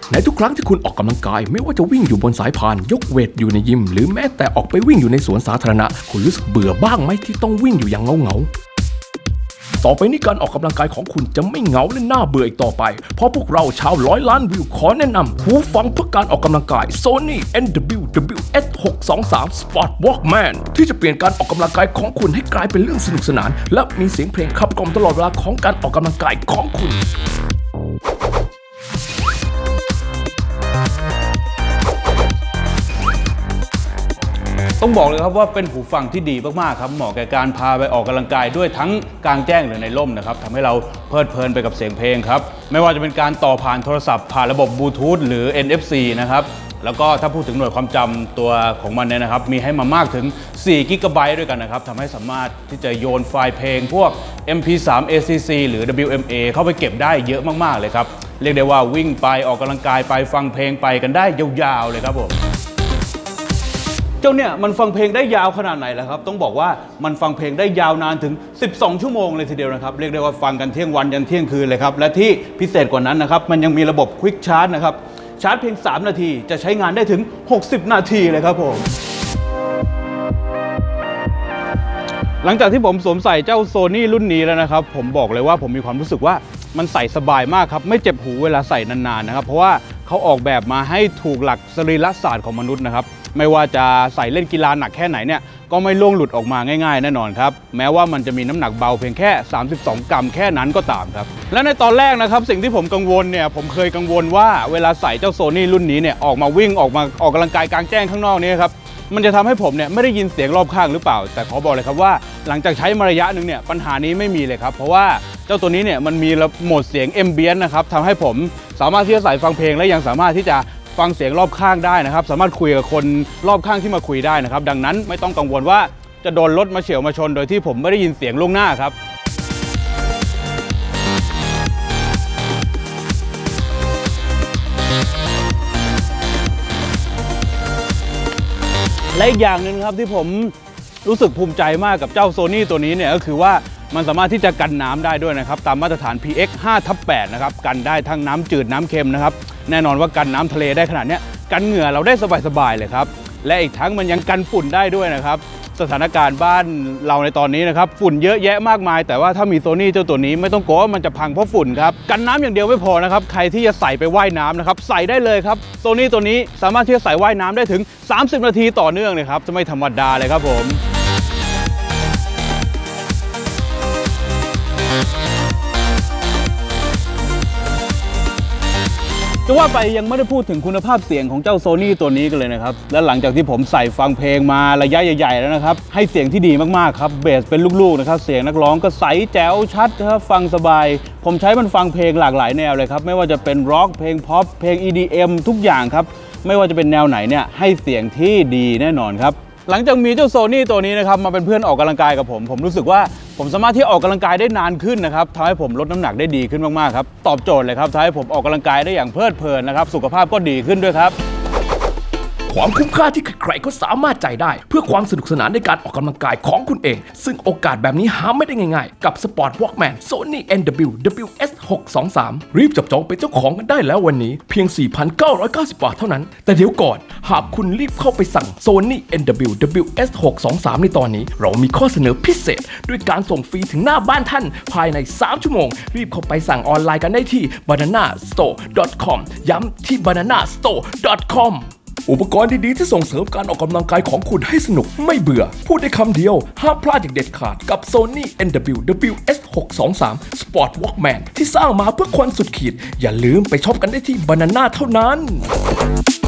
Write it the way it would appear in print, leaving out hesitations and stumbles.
ในทุกครั้งที่คุณออกกำลังกายไม่ว่าจะวิ่งอยู่บนสายพานยกเวทอยู่ในยิมหรือแม้แต่ออกไปวิ่งอยู่ในสวนสาธารณะคุณรู้สึกเบื่อบ้างไหมที่ต้องวิ่งอยู่อย่างเงาต่อไปนี้การออกกำลังกายของคุณจะไม่เหงาและน่าเบื่ออีกต่อไปเพราะพวกเราชาว100 ล้านวิวขอแนะนำหูฟังเพื่อการออกกำลังกาย Sony NWWS623 Sport Walkman ที่จะเปลี่ยนการออกกำลังกายของคุณให้กลายเป็นเรื่องสนุกสนานและมีเสียงเพลงขับกล่อมตลอดเวลาของการออกกำลังกายของคุณต้องบอกเลยครับว่าเป็นหูฟังที่ดีมากๆครับเหมาะแก่การพาไปออกกำลังกายด้วยทั้งกลางแจ้งหรือในร่มนะครับทำให้เราเพลิดเพลินไปกับเสียงเพลงครับไม่ว่าจะเป็นการต่อผ่านโทรศัพท์ผ่านระบบบลูทูธหรือ NFC นะครับแล้วก็ถ้าพูดถึงหน่วยความจำตัวของมันเนี่ยนะครับมีให้มามากถึง4 GBด้วยกันนะครับทำให้สามารถที่จะโยนไฟล์เพลงพวก MP3 ACC หรือ WMA เข้าไปเก็บได้เยอะมากๆเลยครับเรียกได้ว่าวิ่งไปออกกำลังกายไปฟังเพลงไปกันได้ยาวๆเลยครับผมเจ้าเนี่ยมันฟังเพลงได้ยาวขนาดไหนล่ะครับต้องบอกว่ามันฟังเพลงได้ยาวนานถึง12 ชั่วโมงเลยทีเดียวนะครับเรียกได้ว่าฟังกันเที่ยงวันยันเที่ยงคืนเลยครับและที่พิเศษกว่านั้นนะครับมันยังมีระบบ Quick Charge นะครับชาร์จเพียง3 นาทีจะใช้งานได้ถึง60 นาทีเลยครับผมหลังจากที่ผมสวมใส่เจ้า Sony รุ่นนี้แล้วนะครับผมบอกเลยว่าผมมีความรู้สึกว่ามันใส่สบายมากครับไม่เจ็บหูเวลาใส่นานๆนะครับเพราะว่าเขาออกแบบมาให้ถูกหลักสรีรศาสตร์ของมนุษย์นะครับไม่ว่าจะใส่เล่นกีฬาหนักแค่ไหนเนี่ยก็ไม่ล่วงหลุดออกมาง่ายๆแน่นอนครับแม้ว่ามันจะมีน้ำหนักเบาเพียงแค่32 กรัมแค่นั้นก็ตามครับและในตอนแรกนะครับสิ่งที่ผมกังวลเนี่ยผมเคยกังวลว่าเวลาใส่เจ้า Sony รุ่นนี้เนี่ยออกมาวิ่งออกกำลังกายกลางแจ้งข้างนอกนี้ครับมันจะทำให้ผมเนี่ยไม่ได้ยินเสียงรอบข้างหรือเปล่าแต่ขอบอกเลยครับว่าหลังจากใช้มาระยะหนึ่งเนี่ยปัญหานี้ไม่มีเลยครับเพราะว่าเจ้าตัวนี้เนี่ยมันมีโหมดเสียง Ambient นะครับทำให้ผมสามารถที่จะใส่ฟังเพลงและยังสามารถที่จะฟังเสียงรอบข้างได้นะครับสามารถคุยกับคนรอบข้างที่มาคุยได้นะครับดังนั้นไม่ต้องกังวลว่าจะโดนรถมาเฉี่ยวมาชนโดยที่ผมไม่ได้ยินเสียงล่วงหน้าครับและอีกอย่างหนึ่งครับที่ผมรู้สึกภูมิใจมากกับเจ้า Sony ตัวนี้เนี่ยก็คือว่ามันสามารถที่จะกันน้ำได้ด้วยนะครับตามมาตรฐาน PX 5/8 นะครับกันได้ทั้งน้ำจืดน้ำเค็มนะครับแน่นอนว่ากันน้ำทะเลได้ขนาดนี้กันเหงื่อเราได้สบายๆเลยครับและอีกทั้งมันยังกันฝุ่นได้ด้วยนะครับสถานการณ์บ้านเราในตอนนี้นะครับฝุ่นเยอะแยะมากมายแต่ว่าถ้ามี Sony เจ้าตัวนี้ไม่ต้องกลัวว่ามันจะพังเพราะฝุ่นครับกันน้ำอย่างเดียวไม่พอนะครับใครที่จะใส่ไปว่ายน้ำนะครับใส่ได้เลยครับ Sony ตัวนี้สามารถที่จะใส่ว่ายน้ำได้ถึง30 นาทีต่อเนื่องเลยครับจะไม่ธรรมดาเลยครับผมจะว่าไปยังไม่ได้พูดถึงคุณภาพเสียงของเจ้า Sony ตัวนี้กันเลยนะครับและหลังจากที่ผมใส่ฟังเพลงมาระยะใหญ่ๆแล้วนะครับให้เสียงที่ดีมากๆครับเบสเป็นลูกๆนะครับเสียงนักร้องก็ใสแจ๋วชัดครับฟังสบายผมใช้มันฟังเพลงหลากหลายแนวเลยครับไม่ว่าจะเป็นร็อกเพลงพ็อปเพลง EDM ทุกอย่างครับไม่ว่าจะเป็นแนวไหนเนี่ยให้เสียงที่ดีแน่นอนครับหลังจากมีเจ้า Sony ตัวนี้นะครับมาเป็นเพื่อนออกกำลังกายกับผมรู้สึกว่าผมสามารถที่ออกกำลังกายได้นานขึ้นนะครับทำให้ผมลดน้ำหนักได้ดีขึ้นมากๆครับตอบโจทย์เลยครับทำให้ผมออกกำลังกายได้อย่างเพลิดเพลินนะครับสุขภาพก็ดีขึ้นด้วยครับความคุ้มค่าที่ใครๆก็สามารถจ่ายได้เพื่อความสนุกสนานในการออกกำลังกายของคุณเองซึ่งโอกาสแบบนี้หาไม่ได้ง่ายๆกับ Sport Walkman Sony NWWS623 รีบจับจองเป็นเจ้าของกันได้แล้ววันนี้เพียง 4,990 บาทเท่านั้นแต่เดี๋ยวก่อนหากคุณรีบเข้าไปสั่ง Sony NWWS623 ในตอนนี้เรามีข้อเสนอพิเศษด้วยการส่งฟรีถึงหน้าบ้านท่านภายใน3 ชั่วโมงรีบเข้าไปสั่งออนไลน์กันได้ที่ bananastore.com ย้ำที่ bananastore.comอุปกรณ์ดีๆที่ส่งเสริมการออกกำลังกายของคุณให้สนุกไม่เบื่อพูดได้คำเดียวห้ามพลาดอย่างเด็ดขาดกับ Sony NWWS623 Sport Walkman ที่สร้างมาเพื่อคนสุดขีดอย่าลืมไปช็อปกันได้ที่ Banana เท่านั้น